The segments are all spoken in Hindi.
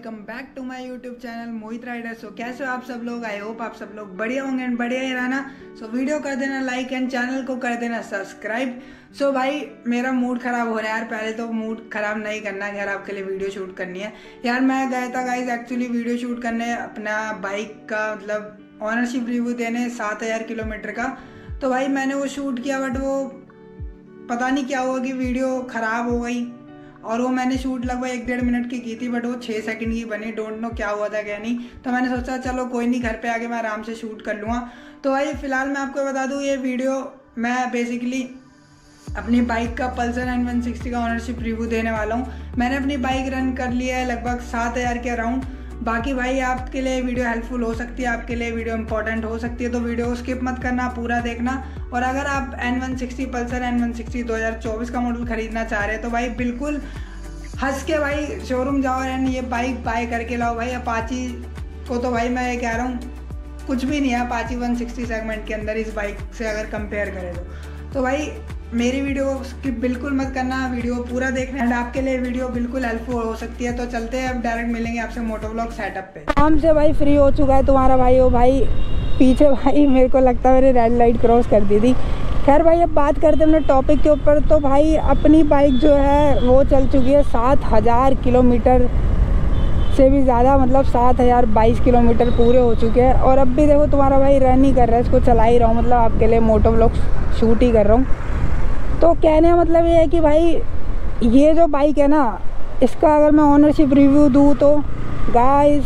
Welcome back to my YouTube channel Mohit rider. So कैसे हो आप सब लोग? आई होप आप सब लोग बढ़िया होंगे एंड बढ़िया ही रहना। सो वीडियो कर देना लाइक एंड चैनल को कर देना सब्सक्राइब। सो भाई मेरा मूड खराब हो रहा है यार। पहले तो मूड खराब नहीं करना है यार, आपके लिए वीडियो शूट करनी है यार। मैं गया था गाइज एक्चुअली वीडियो शूट करने अपना बाइक का मतलब ऑनरशिप रिव्यू देने 7000 किलोमीटर का। तो भाई मैंने वो शूट किया बट वो पता नहीं क्या हुआ कि वीडियो ख़राब हो गई। और वो मैंने शूट लगभग 1-1.5 मिनट की थी बट वो 6 सेकंड की बनी। डोंट नो क्या हुआ था क्या नहीं। तो मैंने सोचा चलो कोई नहीं, घर पे आके मैं आराम से शूट कर लूँगा। तो भाई फ़िलहाल मैं आपको बता दूँ ये वीडियो मैं बेसिकली अपनी बाइक का पल्सर N160 का ऑनरशिप रिव्यू देने वाला हूँ। मैंने अपनी बाइक रन कर लिया है लगभग 7000 के अराउंड। बाकी भाई आपके लिए वीडियो हेल्पफुल हो सकती है, आपके लिए वीडियो इंपॉर्टेंट हो सकती है, तो वीडियो को स्किप मत करना, पूरा देखना। और अगर आप N160 पल्सर N160 2024 का मॉडल खरीदना चाह रहे हैं तो भाई बिल्कुल हंस के भाई शोरूम जाओ एंड ये बाइक बाय करके लाओ। भाई अपाची को तो भाई मैं ये कह रहा हूँ कुछ भी नहीं है अपाची 160 सेगमेंट के अंदर इस बाइक से अगर कंपेयर करें तो भाई मेरी वीडियो को स्किप बिल्कुल मत करना, वीडियो पूरा देखना एंड आपके लिए वीडियो बिल्कुल हेल्पफुल हो सकती है। तो चलते हैं अब डायरेक्ट मिलेंगे आपसे मोटोव्लॉग सेटअप पे। आराम से भाई फ्री हो चुका है तुम्हारा भाई। ओ भाई पीछे भाई मेरे को लगता है मेरी रेड लाइट क्रॉस कर दी थी। खैर भाई अब बात करते हैं अपने टॉपिक के ऊपर। तो भाई अपनी बाइक जो है वो चल चुकी है 7000 किलोमीटर से भी ज़्यादा, मतलब 7022 किलोमीटर पूरे हो चुके हैं। और अब भी देखो तुम्हारा भाई रन ही कर रहा है, इसको चला ही रहा हूँ, मतलब आपके लिए मोटोव्लॉग शूट ही कर रहा हूँ। तो कहने का मतलब ये है कि भाई ये जो बाइक है ना, इसका अगर मैं ऑनरशिप रिव्यू दूँ तो गाइस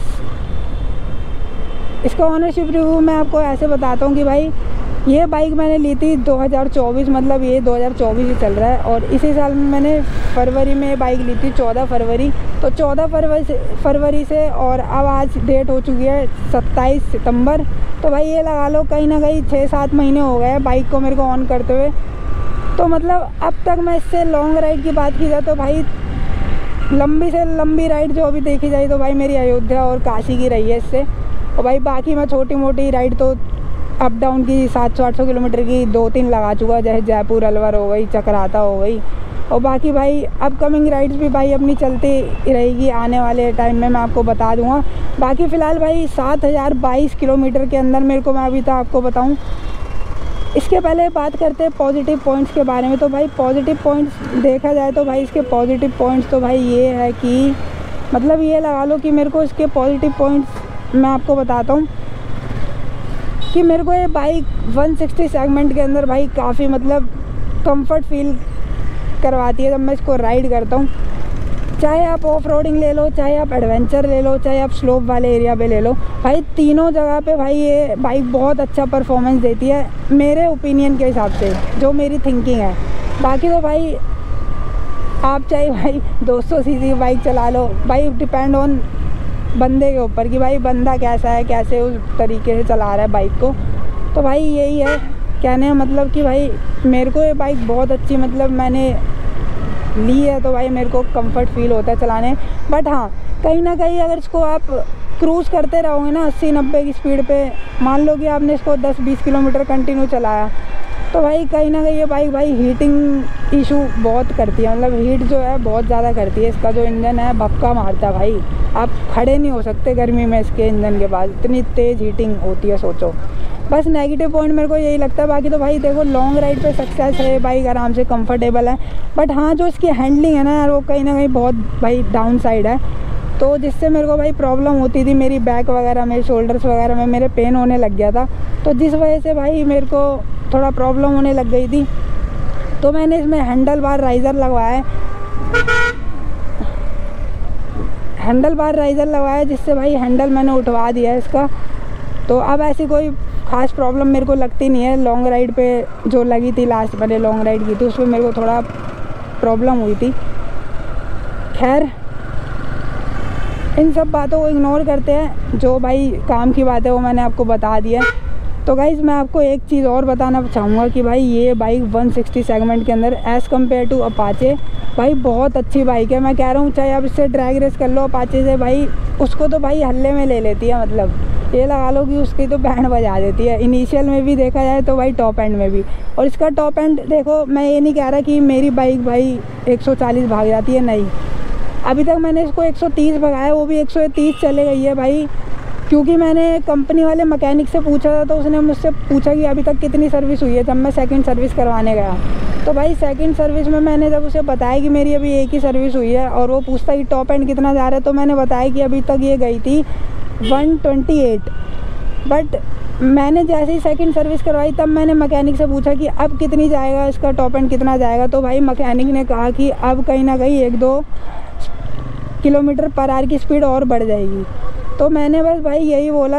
इसका ऑनरशिप रिव्यू मैं आपको ऐसे बताता हूँ कि भाई ये बाइक मैंने ली थी 2024, मतलब ये 2024 ही चल रहा है। और इसी साल में मैंने फरवरी में ये बाइक ली थी 14 फरवरी। तो 14 फरवरी से और अब आज डेट हो चुकी है 27 सितंबर। तो भाई ये लगा लो कहीं ना कहीं 6-7 महीने हो गए बाइक को मेरे को ऑन करते हुए। तो मतलब अब तक मैं इससे लॉन्ग राइड की बात की जाए तो भाई लंबी से लंबी राइड जो अभी देखी जाए तो भाई मेरी अयोध्या और काशी की रही है इससे। और भाई बाकी मैं छोटी मोटी राइड तो अप डाउन की 700-800 किलोमीटर की 2-3 लगा चुका, जैसे जयपुर अलवर हो गई, चक्राता हो गई। और बाकी भाई अपकमिंग राइड्स भी भाई अपनी चलती रहेगी, आने वाले टाइम में मैं आपको बता दूंगा। बाकी फ़िलहाल भाई 7022 किलोमीटर के अंदर मेरे को मैं अभी तक आपको बताऊँ। इसके पहले बात करते हैं पॉजिटिव पॉइंट्स के बारे में। तो भाई पॉजिटिव पॉइंट्स देखा जाए तो भाई इसके पॉजिटिव पॉइंट्स तो भाई ये है कि मतलब ये लगा लो कि मेरे को इसके पॉजिटिव पॉइंट्स मैं आपको बताता हूँ कि मेरे को ये बाइक 160 सेगमेंट के अंदर भाई काफ़ी मतलब कंफर्ट फील करवाती है जब मैं इसको राइड करता हूँ। चाहे आप ऑफ रोडिंग ले लो, चाहे आप एडवेंचर ले लो, चाहे आप स्लोप वाले एरिया पे ले लो, भाई तीनों जगह पे भाई ये बाइक बहुत अच्छा परफॉर्मेंस देती है मेरे ओपिनियन के हिसाब से, जो मेरी थिंकिंग है। बाकी तो भाई आप चाहे भाई 200 सीसी बाइक चला लो, भाई डिपेंड ऑन बंदे के ऊपर कि भाई बंदा कैसा है, कैसे उस तरीके से चला रहा है बाइक को। तो भाई यही है कहने का मतलब कि भाई मेरे को ये बाइक बहुत अच्छी मतलब मैंने ली है तो भाई मेरे को कंफर्ट फील होता है चलाने। बट हाँ कहीं ना कहीं अगर इसको आप क्रूज़ करते रहोगे ना 80-90 की स्पीड पे, मान लो कि आपने इसको 10-20 किलोमीटर कंटिन्यू चलाया तो भाई कहीं ना कहीं ये बाइक भाई हीटिंग इशू बहुत करती है, मतलब हीट जो है बहुत ज़्यादा करती है। इसका जो इंजन है भपका मारता है भाई, आप खड़े नहीं हो सकते गर्मी में इसके इंजन के बाद, इतनी तेज़ हीटिंग होती है सोचो। बस नेगेटिव पॉइंट मेरे को यही लगता है। बाकी तो भाई देखो लॉन्ग राइड पे सक्सेस है, बाइक आराम से कंफर्टेबल है। बट हाँ जो इसकी हैंडलिंग है ना यार वो कहीं ना कहीं बहुत भाई डाउन साइड है, तो जिससे मेरे को भाई प्रॉब्लम होती थी, मेरी बैक वगैरह मेरे शोल्डर्स वगैरह में मेरे पेन होने लग गया था। तो जिस वजह से भाई मेरे को थोड़ा प्रॉब्लम होने लग गई थी। तो मैंने इसमें हैंडल बार राइज़र लगवाया है, जिससे भाई हैंडल मैंने उठवा दिया है इसका। तो अब ऐसी कोई ख़ास प्रॉब्लम मेरे को लगती नहीं है। लॉन्ग राइड पे जो लगी थी, लास्ट मैंने लॉन्ग राइड की थी उसमें मेरे को थोड़ा प्रॉब्लम हुई थी। खैर इन सब बातों को इग्नोर करते हैं, जो भाई काम की बात है वो मैंने आपको बता दिया। तो गाइज़ मैं आपको एक चीज़ और बताना चाहूँगा कि भाई ये बाइक 160 सेगमेंट के अंदर एज़ कम्पेयर टू अपाचे भाई बहुत अच्छी बाइक है। मैं कह रहा हूँ चाहे आप इससे ड्रैग रेस कर लो अपाचे से, भाई उसको तो भाई हल्ले में ले लेती है, मतलब ये लगा लो कि उसकी तो बैंड बजा देती है। इनिशियल में भी देखा जाए तो भाई टॉप एंड में भी। और इसका टॉप एंड देखो, मैं ये नहीं कह रहा कि मेरी बाइक भाई 140 भाग जाती है, नहीं। अभी तक मैंने इसको 130 भगाया, वो भी 130 चले गई है भाई। क्योंकि मैंने कंपनी वाले मैकेनिक से पूछा था, तो उसने मुझसे पूछा कि अभी तक कितनी सर्विस हुई है, जब मैं सेकंड सर्विस करवाने गया। तो भाई सेकंड सर्विस में मैंने जब उसे बताया कि मेरी अभी एक ही सर्विस हुई है, और वो पूछता कि टॉप एंड कितना जा रहा है, तो मैंने बताया कि अभी तक ये गई थी 128। बट मैंने जैसे ही सेकंड सर्विस करवाई, तब मैंने मैकेनिक से पूछा कि अब कितनी जाएगा, इसका टॉप एंड कितना जाएगा। तो भाई मैकेनिक ने कहा कि अब कहीं ना कहीं 1-2 किलोमीटर पर आवर की स्पीड और बढ़ जाएगी। तो मैंने बस भाई यही बोला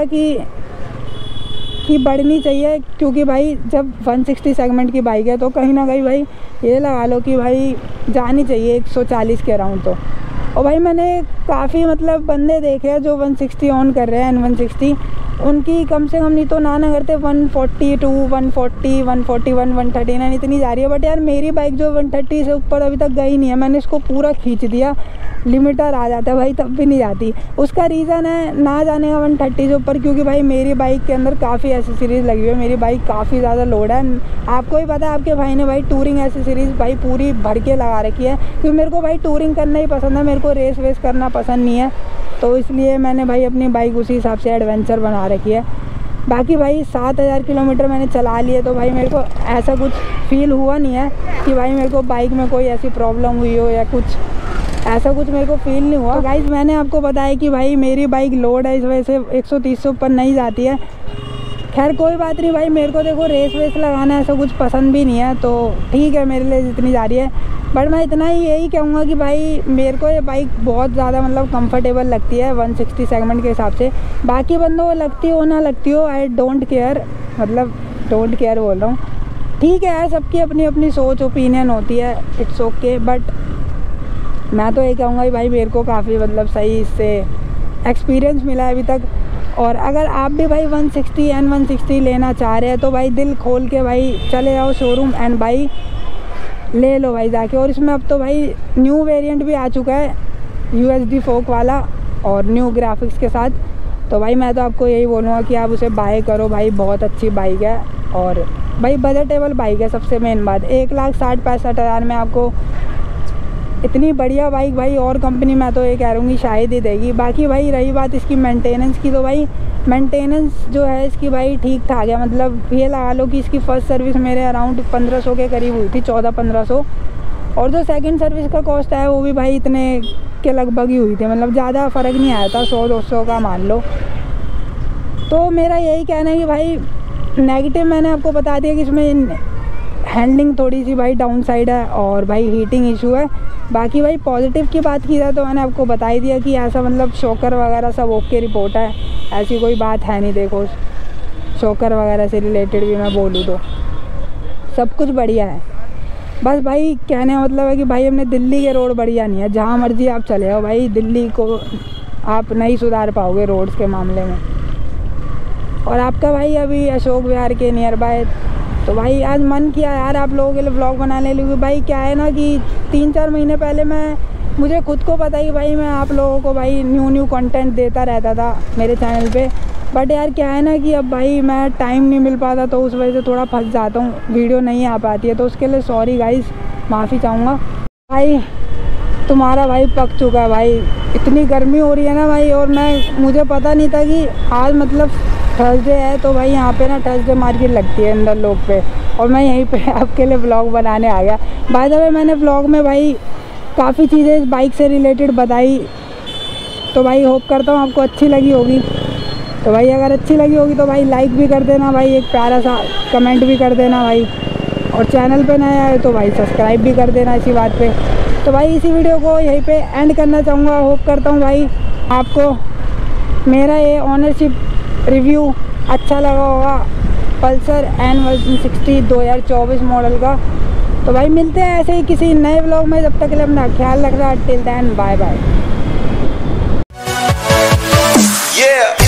कि बढ़नी चाहिए, क्योंकि भाई जब 160 सेगमेंट की बाइक है तो कहीं ना कहीं भाई ये लगा लो कि भाई जानी चाहिए 140 के अराउंड। तो और भाई मैंने काफ़ी मतलब बंदे देखे हैं जो 160 ऑन कर रहे हैं, N160, उनकी कम से कम नहीं तो ना करते 142, 140, 141, 139 इतनी जा रही है। बट यार मेरी बाइक जो 130 से ऊपर अभी तक गई नहीं है, मैंने इसको पूरा खींच दिया, लिमिटर आ जाता है भाई तब भी नहीं जाती। उसका रीज़न है ना जाने का 130 से ऊपर, क्योंकि भाई मेरी बाइक के अंदर काफ़ी एसेसरीज़ लगी हुई है, मेरी बाइक काफ़ी ज़्यादा लोड है। आपको ही पता है, आपके भाई ने भाई टूरिंग एसेसरीज़ भाई पूरी भर के लगा रखी है, क्योंकि मेरे को भाई टूरिंग करना ही पसंद है, मेरे को रेस वेस करना पसंद नहीं है। तो इसलिए मैंने भाई अपनी बाइक उसी हिसाब से एडवेंचर बना रखी है। बाकी भाई 7000 किलोमीटर मैंने चला लिए, तो भाई मेरे को ऐसा कुछ फील हुआ नहीं है कि भाई मेरे को बाइक में कोई ऐसी प्रॉब्लम हुई हो या कुछ ऐसा कुछ मेरे को फील नहीं हुआ। तो गाइस मैंने आपको बताया कि भाई मेरी बाइक लोड है, इस वजह से 130 से ऊपर नहीं जाती है। खैर कोई बात नहीं भाई, मेरे को देखो रेस वेस लगाना ऐसा कुछ पसंद भी नहीं है, तो ठीक है मेरे लिए जितनी जा रही है। बट मैं इतना ही यही कहूँगा कि भाई मेरे को ये बाइक बहुत ज़्यादा मतलब कंफर्टेबल लगती है 160 सेगमेंट के हिसाब से। बाकी बंदों को लगती हो ना लगती हो, आई डोंट केयर, मतलब डोंट केयर बोल रहा हूँ। ठीक है यार, सबकी अपनी अपनी सोच ओपिनियन होती है, इट्स ओके। बट मैं तो ये कहूँगा कि भाई मेरे को काफ़ी मतलब सही इससे एक्सपीरियंस मिला है अभी तक। और अगर आप भी भाई 160 N160 लेना चाह रहे हैं तो भाई दिल खोल के भाई चले जाओ शोरूम एंड भाई ले लो भाई जाके। और इसमें अब तो भाई न्यू वेरिएंट भी आ चुका है USD फोक वाला और न्यू ग्राफिक्स के साथ। तो भाई मैं तो आपको यही बोलूँगा कि आप उसे बाय करो भाई, बहुत अच्छी बाइक है और भाई बजटेबल बाइक है। सबसे मेन बात 1,60,65,000 में आपको इतनी बढ़िया बाइक भाई और कंपनी मैं तो ये कह रहूँगी शायद ही देगी। बाकी भाई रही बात इसकी मेंटेनेंस की, तो भाई मेंटेनेंस जो है इसकी भाई ठीक ठाक है। मतलब ये लगा लो कि इसकी फ़र्स्ट सर्विस मेरे अराउंड 1500 के करीब हुई थी, 14-1500। और जो सेकंड सर्विस का कॉस्ट है वो भी भाई इतने के लगभग ही हुई थी, मतलब ज़्यादा फ़र्क नहीं आया था, 100-200 का मान लो। तो मेरा यही कहना है कि भाई नेगेटिव मैंने आपको बता दिया कि इसमें हैंडलिंग थोड़ी सी भाई डाउन साइड है और भाई हीटिंग इशू है। बाकी भाई पॉजिटिव की बात की जाए तो मैंने आपको बता ही दिया कि ऐसा मतलब शॉकर वगैरह सब ओके रिपोर्ट है, ऐसी कोई बात है नहीं। देखो शॉकर वगैरह से रिलेटेड भी मैं बोलूँ तो सब कुछ बढ़िया है। बस भाई कहने का मतलब है कि भाई हमने दिल्ली के रोड बढ़िया नहीं है, जहाँ मर्जी आप चले जाओ भाई दिल्ली को आप नहीं सुधार पाओगे रोड्स के मामले में। और आपका भाई अभी अशोक विहार के नियर बाय, तो भाई आज मन किया यार आप लोगों के लिए व्लॉग बनाने लगी। भाई क्या है ना कि 3-4 महीने पहले मुझे खुद को पता है कि भाई मैं आप लोगों को भाई न्यू कंटेंट देता रहता था मेरे चैनल पे। बट यार क्या है ना कि अब भाई मैं टाइम नहीं मिल पाता, तो उस वजह से थोड़ा फंस जाता हूँ, वीडियो नहीं आ पाती है। तो उसके लिए सॉरी गाइस, माफ़ी चाहूँगा। भाई तुम्हारा भाई पक चुका है भाई, इतनी गर्मी हो रही है ना भाई। और मुझे पता नहीं था कि आज मतलब थर्सडे है, तो भाई यहाँ पे ना थर्सडे मार्केट लगती है इंदर लोग पे, और मैं यहीं पे आपके लिए व्लॉग बनाने आ गया। बाय द वे मैंने व्लॉग में भाई काफ़ी चीज़ें इस बाइक से रिलेटेड बताई, तो भाई होप करता हूँ आपको अच्छी लगी होगी। तो भाई अगर अच्छी लगी होगी तो भाई लाइक भी कर देना भाई, एक प्यारा सा कमेंट भी कर देना भाई, और चैनल पे नया आए तो भाई सब्सक्राइब भी कर देना इसी बात पे। तो भाई इसी वीडियो को यहीं पे एंड करना चाहूँगा। होप करता हूँ भाई आपको मेरा ये ऑनरशिप रिव्यू अच्छा लगा होगा पल्सर N160 2024 मॉडल का। तो भाई मिलते हैं ऐसे ही किसी नए व्लॉग में, जब तक के लिए अपना ख्याल रखना। Till then bye bye.